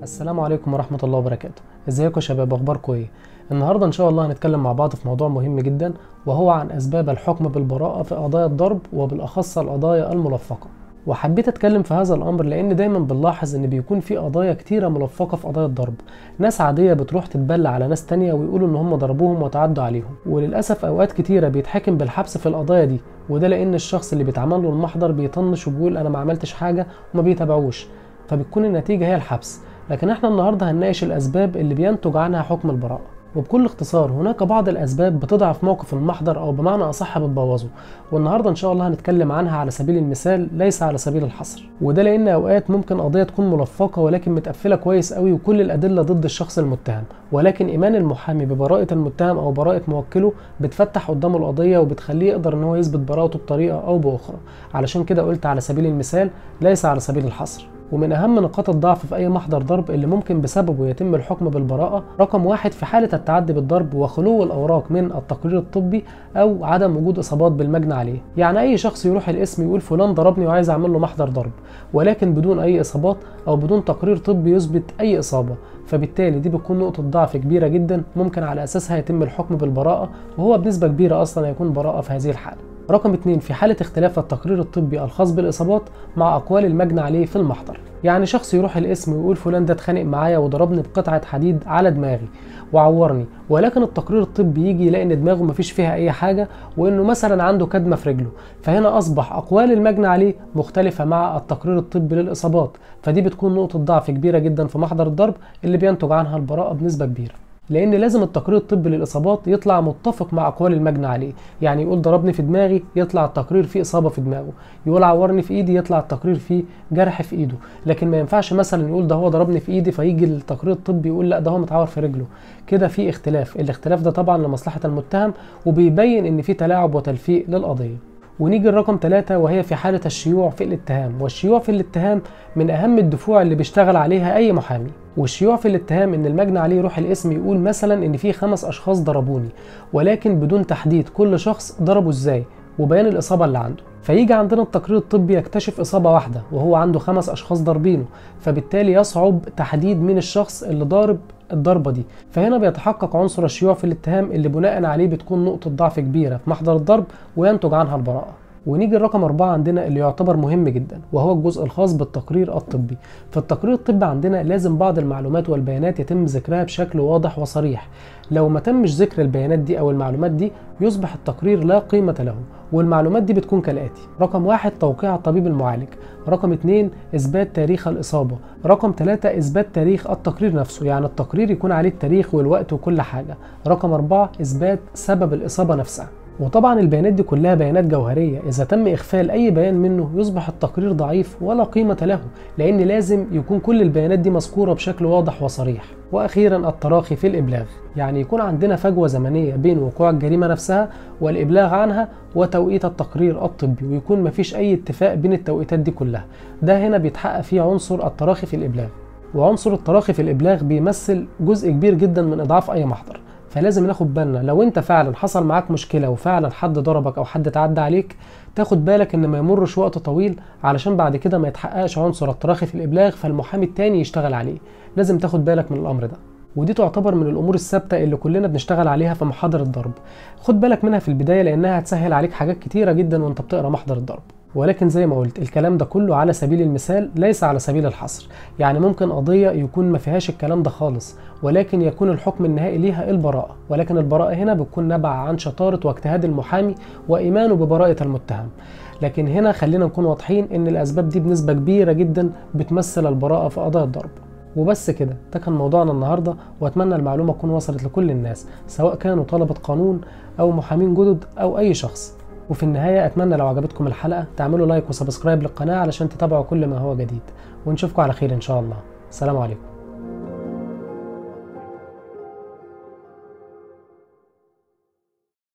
السلام عليكم ورحمة الله وبركاته. ازيكم يا شباب، اخباركم ايه؟ النهارده ان شاء الله هنتكلم مع بعض في موضوع مهم جدا، وهو عن اسباب الحكم بالبراءة في قضايا الضرب وبالاخص القضايا الملفقة. وحبيت اتكلم في هذا الامر لان دايما بنلاحظ ان بيكون في قضايا كتيرة ملفقة في قضايا الضرب. ناس عادية بتروح تتبلى على ناس تانية ويقولوا ان هم ضربوهم وتعدوا عليهم، وللاسف اوقات كتيرة بيتحكم بالحبس في القضايا دي، وده لان الشخص اللي بيتعمل له المحضر بيطنش وبيقول انا ما عملتش حاجة وما بيتابعوش، فبتكون النتيجة هي الحبس. لكن احنا النهاردة هنناقش الأسباب اللي بينتج عنها حكم البراءة. وبكل اختصار هناك بعض الأسباب بتضعف موقف المحضر أو بمعنى أصح بتبوظه، والنهاردة إن شاء الله هنتكلم عنها على سبيل المثال ليس على سبيل الحصر. وده لأن أوقات ممكن قضية تكون ملفقة ولكن متقفلة كويس قوي وكل الأدلة ضد الشخص المتهم، ولكن إيمان المحامي ببراءة المتهم أو براءة موكله بتفتح قدامه القضية وبتخليه يقدر إن هو يثبت براءته بطريقة أو بأخرى. علشان كده قلت على سبيل المثال ليس على سبيل الحصر. ومن أهم نقاط الضعف في أي محضر ضرب اللي ممكن بسببه يتم الحكم بالبراءة، رقم واحد في حالة التعدي بالضرب وخلو الأوراق من التقرير الطبي أو عدم وجود إصابات بالمجني عليه. يعني أي شخص يروح القسم يقول فلان ضربني وعايز أعمل له محضر ضرب، ولكن بدون أي إصابات أو بدون تقرير طبي يثبت أي إصابة، فبالتالي دي بتكون نقطة ضعف كبيرة جدا ممكن على أساسها يتم الحكم بالبراءة، وهو بنسبة كبيرة أصلا هيكون براءة في هذه الحالة. رقم 2 في حالة اختلاف التقرير الطبي الخاص بالإصابات مع أقوال المجني عليه في المحضر. يعني شخص يروح القسم ويقول فلان ده اتخانق معايا وضربني بقطعة حديد على دماغي وعورني، ولكن التقرير الطبي يجي يلاقي ان دماغه مفيش فيها اي حاجة وانه مثلا عنده كدمة في رجله، فهنا اصبح اقوال المجني عليه مختلفة مع التقرير الطبي للإصابات، فدي بتكون نقطة ضعف كبيرة جدا في محضر الضرب اللي بينتج عنها البراءة بنسبة كبيرة. لان لازم التقرير الطبي للاصابات يطلع متفق مع اقوال المجني عليه، يعني يقول ضربني في دماغي يطلع التقرير فيه اصابه في دماغه، يقول عورني في ايدي يطلع التقرير فيه جرح في ايده. لكن ما ينفعش مثلا يقول ده هو ضربني في ايدي فيجي التقرير الطبي يقول لا ده هو متعور في رجله. كده في اختلاف، الاختلاف ده طبعا لمصلحه المتهم وبيبين ان في تلاعب وتلفيق للقضيه. ونيجي لرقم 3 وهي في حالة الشيوع في الاتهام. والشيوع في الاتهام من أهم الدفوع اللي بيشتغل عليها أي محامي. والشيوع في الاتهام إن المجني عليه يروح القسم يقول مثلا إن في 5 أشخاص ضربوني، ولكن بدون تحديد كل شخص ضربه إزاي وبيان الإصابة اللي عنده. فيجي عندنا التقرير الطبي يكتشف إصابة واحدة وهو عنده 5 أشخاص ضاربينه، فبالتالي يصعب تحديد مين الشخص اللي ضارب الضربة دي. فهنا بيتحقق عنصر الشيوع في الاتهام اللي بناء عليه بتكون نقطة ضعف كبيرة في محضر الضرب وينتج عنها البراءة. ونيجي الرقم 4 عندنا اللي يعتبر مهم جدا، وهو الجزء الخاص بالتقرير الطبي. في التقرير الطبي عندنا لازم بعض المعلومات والبيانات يتم ذكرها بشكل واضح وصريح. لو ما تمش ذكر البيانات دي او المعلومات دي يصبح التقرير لا قيمة له. والمعلومات دي بتكون كالآتي: رقم 1 توقيع الطبيب المعالج، رقم 2 إثبات تاريخ الإصابة، رقم 3 إثبات تاريخ التقرير نفسه، يعني التقرير يكون عليه التاريخ والوقت وكل حاجة، رقم 4 إثبات سبب الإصابة نفسها. وطبعا البيانات دي كلها بيانات جوهرية، إذا تم إغفال أي بيان منه يصبح التقرير ضعيف ولا قيمة له، لأن لازم يكون كل البيانات دي مذكورة بشكل واضح وصريح. وأخيرا التراخي في الإبلاغ، يعني يكون عندنا فجوة زمنية بين وقوع الجريمة نفسها والإبلاغ عنها وتوقيت التقرير الطبي، ويكون مفيش أي اتفاق بين التوقيتات دي كلها. ده هنا بيتحقق فيه عنصر التراخي في الإبلاغ. وعنصر التراخي في الإبلاغ بيمثل جزء كبير جدا من إضعاف أي محضر، فلازم ناخد بالنا. لو انت فعلا حصل معاك مشكلة وفعلا حد ضربك او حد تعدى عليك، تاخد بالك ان ما يمرش وقت طويل علشان بعد كده ما يتحققش عنصر التراخي في الابلاغ فالمحامي التاني يشتغل عليه. لازم تاخد بالك من الامر ده، ودي تعتبر من الامور الثابته اللي كلنا بنشتغل عليها في محاضر الضرب. خد بالك منها في البدايه لانها هتسهل عليك حاجات كتيره جدا وانت بتقرا محضر الضرب. ولكن زي ما قلت الكلام ده كله على سبيل المثال ليس على سبيل الحصر. يعني ممكن قضية يكون ما فيهاش الكلام ده خالص ولكن يكون الحكم النهائي ليها البراءة، ولكن البراءة هنا بتكون نابعة عن شطارة واجتهاد المحامي وإيمانه ببراءة المتهم. لكن هنا خلينا نكون واضحين ان الأسباب دي بنسبة كبيرة جدا بتمثل البراءة في قضايا الضرب. وبس كده، ده كان موضوعنا النهاردة، واتمنى المعلومة تكون وصلت لكل الناس سواء كانوا طلبة قانون أو محامين جدد أو أي شخص. وفي النهاية أتمنى لو عجبتكم الحلقة تعملوا لايك وسبسكرايب للقناة علشان تتابعوا كل ما هو جديد، ونشوفكم على خير إن شاء الله. السلام عليكم.